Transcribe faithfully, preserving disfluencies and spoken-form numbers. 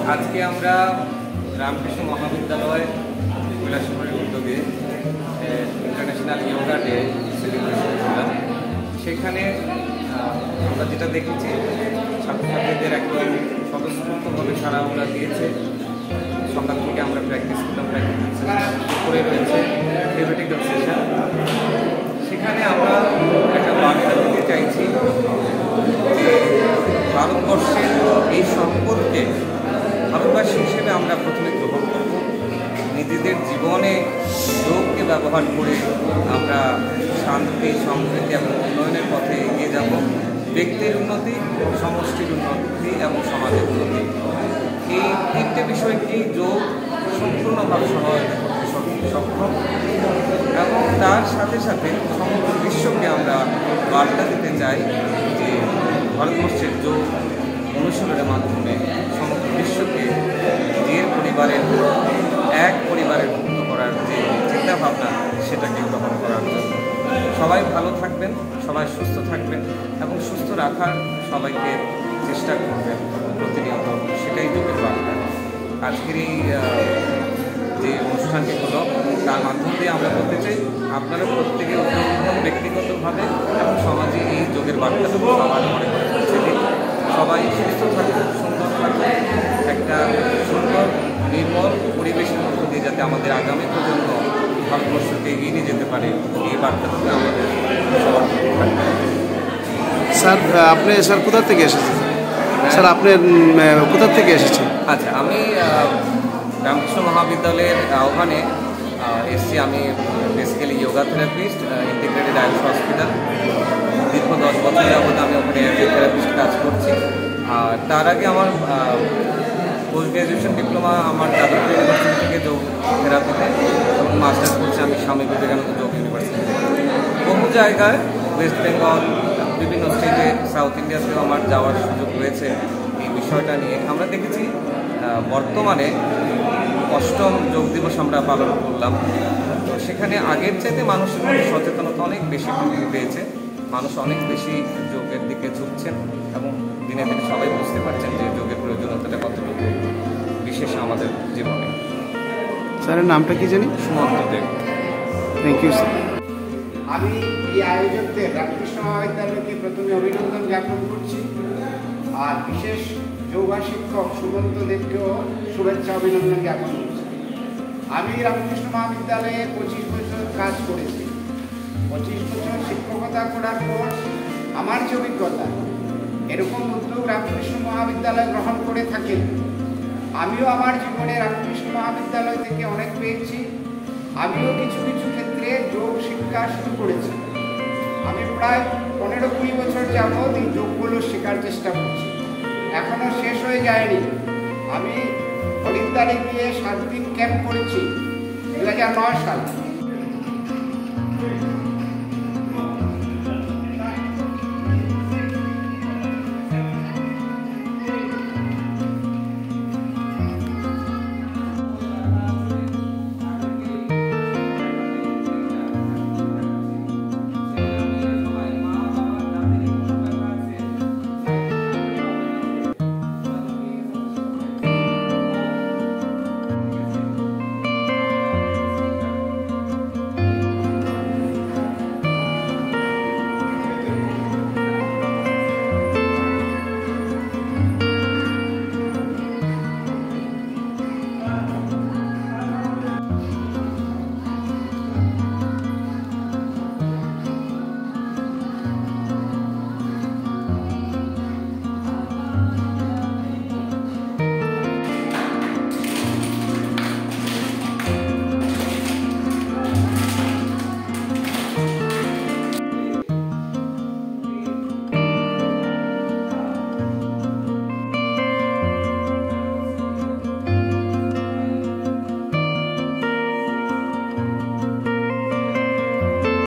আজকে আমরা রামকৃষ্ণ মহাবিদ্যালয় কৈলাসহরের উদ্যোগে ইন্টারন্যাশনাল যোগা ডে সেলিব্রেশন করলাম। সেখানে আমরা যেটা দেখেছি, ছাত্রছাত্রীদের একদম স্বতঃস্ফূর্তভাবে সারা ওরা দিয়েছে। সকাল থেকে আমরা প্র্যাকটিস করলাম, প্র্যাকটিস করে রয়েছে থিওরিটিক্যাল সেশন। সেখানে আমরা একটা বার্তা দিতে চাইছি যে ভারতবর্ষের এই সম্পদকে ভারতবাসী হিসেবে আমরা প্রথমে গ্রহণ করব। নিজেদের জীবনে যোগকে ব্যবহার করে আমরা শান্তি, সমৃদ্ধি এবং উন্নয়নের পথে এগিয়ে যাব। ব্যক্তির উন্নতি, সমষ্টির উন্নতি এবং সমাজের উন্নতি, এই তিনটে বিষয়কে যোগ সম্পূর্ণভাবে সহায়তা করতে সক্ষম। এবং তার সাথে সাথে সমগ্র বিশ্বকে আমরা বার্তা দিতে চাই যে ভারতবর্ষের যোগ অনুশীলনের মাধ্যমে সমগ্র বিশ্বকে নিজের পরিবারের এক পরিবারের মুক্ত করার যে চিন্তাভাবনা, সেটাকে গ্রহণ করার জন্য। সবাই ভালো থাকবেন, সবাই সুস্থ থাকবেন এবং সুস্থ রাখার সবাইকে চেষ্টা করবেন প্রতিনিয়ত, সেটাই যোগের বার্তা। আজকের এই যে অনুষ্ঠানটি হলো, তার মাধ্যম দিয়ে আমরা বলতে চাই আপনারা প্রত্যেকে উদ্যোগী হন ব্যক্তিগতভাবে এবং সমাজে এই যোগের বার্তাটুকু সবার মনে করে পৌঁছে দিন। সবাই সুস্থ থাকুন, সুন্দর থাকুন, একটা সুন্দর নির্মল পরিবেশের মধ্য দিয়ে যাতে আমাদের আগামী প্রজন্ম ভারতবর্ষকে এগিয়ে নিয়ে যেতে পারে, এই বার্তাটুকু আমাদের সবার মধ্যে থাকবে। স্যার আপনি স্যার কোথা থেকে এসেছেন? স্যার আপনি কোথা থেকে এসেছেন? আচ্ছা, আমি রামকৃষ্ণ মহাবিদ্যালয়ের আহ্বানে এসছি। আমি basically yoga therapist, integrated AYUSH hospital. দীর্ঘ দশ বছর যাবত আমি ওখানে থেরাপিস্ট কাজ করছি। আর তার আগে আমার পোস্ট গ্র্যাজুয়েশন ডিপ্লোমা আমার যাদবপুর ইউনিভার্সিটি থেকে যোগ থেরাপিতে এবং মাস্টার্স করছি আমি স্বামী বিবেকানন্দ যোগ ইউনিভার্সিটি থেকে। বহু জায়গায় ওয়েস্ট বেঙ্গল, বিভিন্ন স্টেটে, সাউথ ইন্ডিয়াতেও আমার যাওয়ার সুযোগ রয়েছে। এই বিষয়টা নিয়ে আমরা দেখেছি বর্তমানে অষ্টম যোগ দিবস আমরা পালন করলাম। তো সেখানে আগের চাইতে মানুষের মধ্যে সচেতনতা অনেক বেশি বৃদ্ধি পেয়েছে। মানুষ অনেক বেশি যোগের দিকে ঝুঁকছেন এবং দিনে দিনে সবাই বুঝতে পারছেন যে যোগের প্রয়োজনীয়তাটা কতটুকু বিশেষ আমাদের জীবনে। স্যারের নামটা কি জানি? Sumanta Deb. Thank you sir. আমি এই আয়োজকদের রামকৃষ্ণ মহাবিদ্যালয়কে প্রথমে অভিনন্দন জ্ঞাপন করছি, আর বিশেষ যোগা শিক্ষক সুমন্ত দেবকেও শুভেচ্ছা অভিনন্দন জ্ঞাপন করছি। আমি রামকৃষ্ণ মহাবিদ্যালয়ে পঁচিশ বছর কাজ করেছি। পঁচিশ বছর শিক্ষকতা করার পর আমার যে অভিজ্ঞতা, এরকম উদ্যোগ রামকৃষ্ণ মহাবিদ্যালয় গ্রহণ করে থাকেন। আমিও আমার জীবনে রামকৃষ্ণ মহাবিদ্যালয় থেকে অনেক পেয়েছি। আমিও কিছু কিছু ক্ষেত্রে যোগ শিক্ষা শুরু করেছি। আমি প্রায় পনেরো কুড়ি বছর যাবৎ এই যোগগুলো শেখার চেষ্টা করছি, এখনও শেষ হয়ে যায়নি। আমি হরিদ্বারে গিয়ে সাত দিন ক্যাম্প করেছি দু হাজার নয় সালে।